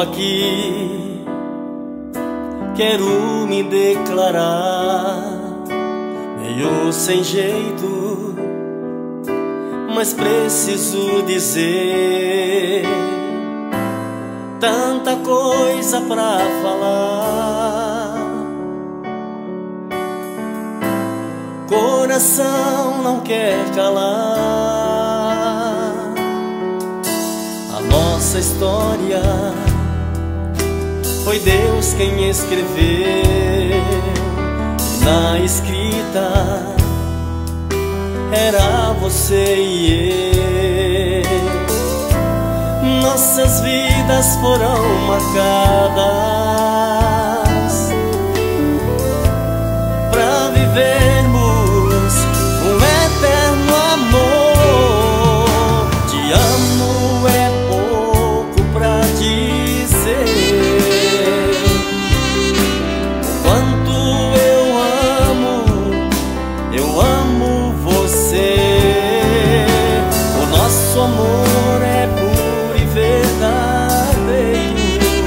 aqui, quero me declarar, meio sem jeito, mas preciso dizer tanta coisa pra falar. Coração não quer calar a nossa história. Foi Deus quem escreveu, na escrita era você e eu. Nossas vidas foram marcadas pra vivermos um eterno amor. Te amo é pouco pra dizer o quanto eu amo você. O nosso amor é puro e verdadeiro.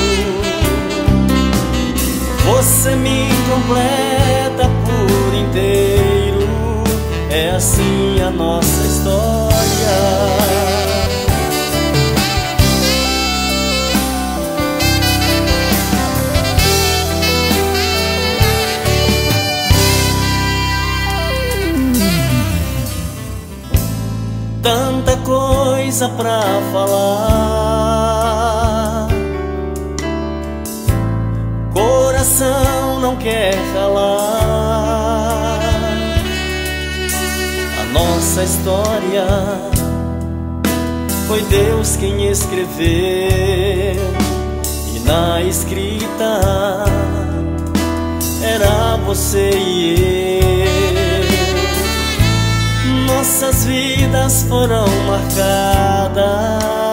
Você me completa por inteiro. É assim a nossa história. Tanta coisa pra falar, coração não quer calar a nossa história. Foi Deus quem escreveu, e na escrita era você e eu. Nossas vidas foram marcadas